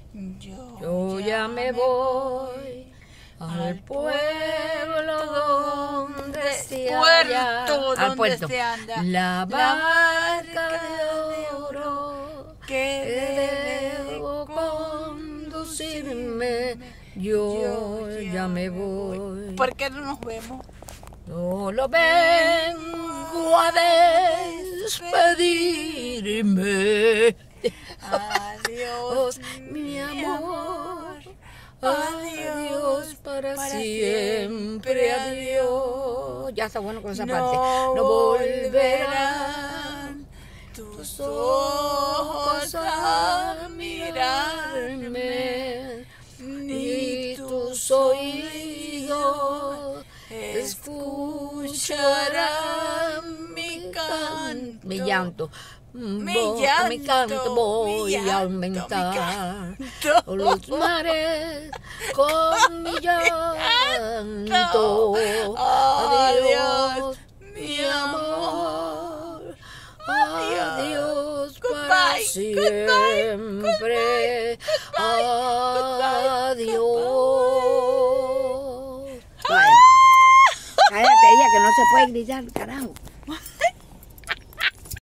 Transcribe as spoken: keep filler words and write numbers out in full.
Yo, Yo ya me voy al pueblo donde se halla, puerto al donde puerto, se anda la la barca barca de de oro que que debo debo conducirme. Yo ya me voy. ¿Por qué no nos vemos? Solo vengo a despedirme. Adiós, mi amor. Adiós, Adiós para, para siempre, siempre, adiós. Ya está bueno con esa No parte. No volverán volverán tus ojos a mirarme, ni tus oídos escucharán mi canto. Mi llanto. Mi Vo- llanto, mi canto voy mi a llanto, aumentar mi canto. los mares con mi llanto. Adiós, mi amor. Adiós para Goodbye, siempre. Adiós. Vaya. Cállate, ella, que no se puede gritar, carajo.